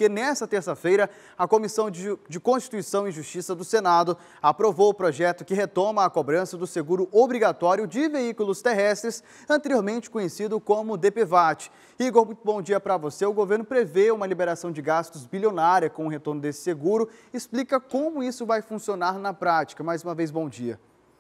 porque nesta terça-feira a Comissão de Constituição e Justiça do Senado aprovou o projeto que retoma a cobrança do seguro obrigatório de veículos terrestres, anteriormente conhecido como DPVAT. Igor, muito bom dia para você. O governo prevê uma liberação de gastos bilionária com o retorno desse seguro. Explica como isso vai funcionar na prática. Mais uma vez, bom dia.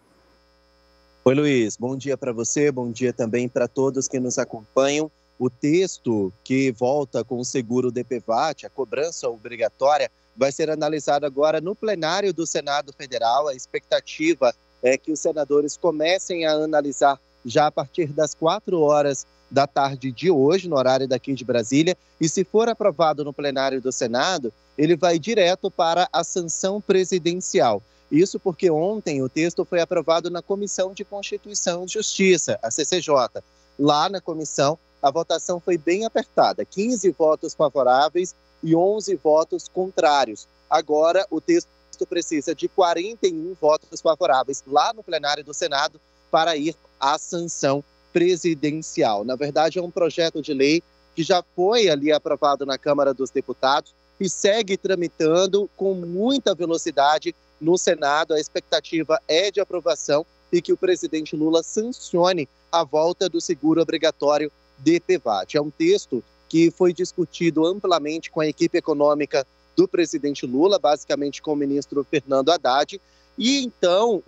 Oi, Luiz. Bom dia para você, bom dia também para todos que nos acompanham. O texto que volta com o seguro DPVAT, a cobrança obrigatória, vai ser analisado agora no plenário do Senado Federal. A expectativa é que os senadores comecem a analisar já a partir das 4 da tarde de hoje, no horário daqui de Brasília. E se for aprovado no plenário do Senado, ele vai direto para a sanção presidencial. Isso porque ontem o texto foi aprovado na Comissão de Constituição e Justiça, a CCJ. Lá na comissão, a votação foi bem apertada, 15 votos favoráveis e 11 votos contrários. Agora, o texto precisa de 41 votos favoráveis lá no plenário do Senado para ir à sanção presidencial. Na verdade, é um projeto de lei que já foi ali aprovado na Câmara dos Deputados e segue tramitando com muita velocidade no Senado. A expectativa é de aprovação e que o presidente Lula sancione a volta do seguro obrigatório DPVAT. É um texto que foi discutido amplamente com a equipe econômica do presidente Lula, basicamente com o ministro Fernando Haddad, e então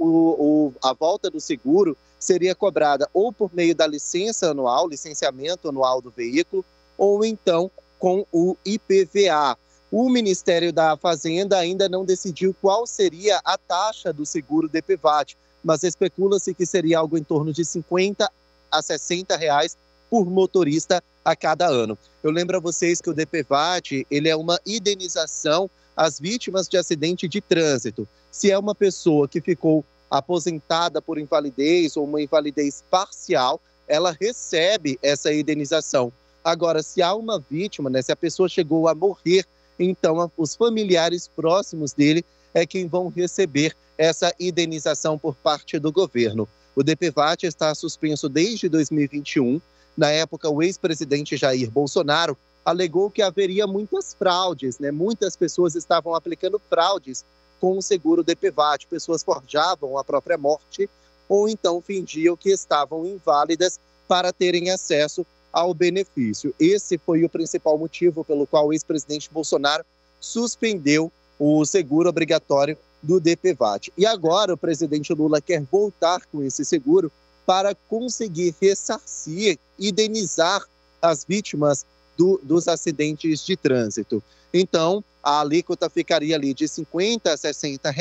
a volta do seguro seria cobrada ou por meio da licenciamento anual do veículo, ou então com o IPVA. O Ministério da Fazenda ainda não decidiu qual seria a taxa do seguro DPVAT, mas especula-se que seria algo em torno de R$ 50 a R$ 60 por motorista a cada ano. Eu lembro a vocês que o DPVAT ele é uma indenização às vítimas de acidente de trânsito. Se é uma pessoa que ficou aposentada por invalidez ou uma invalidez parcial, ela recebe essa indenização. Agora, se há uma vítima, se a pessoa chegou a morrer, então os familiares próximos dele é quem vão receber essa indenização por parte do governo. O DPVAT está suspenso desde 2021. Na época, o ex-presidente Jair Bolsonaro alegou que haveria muitas fraudes, Muitas pessoas estavam aplicando fraudes com o seguro DPVAT. Pessoas forjavam a própria morte ou então fingiam que estavam inválidas para terem acesso ao benefício. Esse foi o principal motivo pelo qual o ex-presidente Bolsonaro suspendeu o seguro obrigatório do DPVAT. E agora o presidente Lula quer voltar com esse seguro para conseguir ressarcir, indenizar as vítimas dos acidentes de trânsito. Então, a alíquota ficaria ali de R$ 50 a R$ 60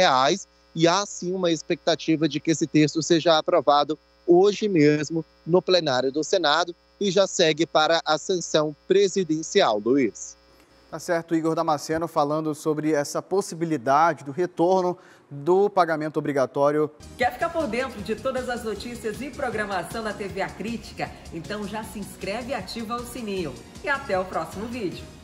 e há sim uma expectativa de que esse texto seja aprovado hoje mesmo no plenário do Senado e já segue para a sanção presidencial, Luiz. Tá certo, Igor Damasceno falando sobre essa possibilidade do retorno do pagamento obrigatório. Quer ficar por dentro de todas as notícias e programação da TV A Crítica? Então já se inscreve e ativa o sininho. E até o próximo vídeo.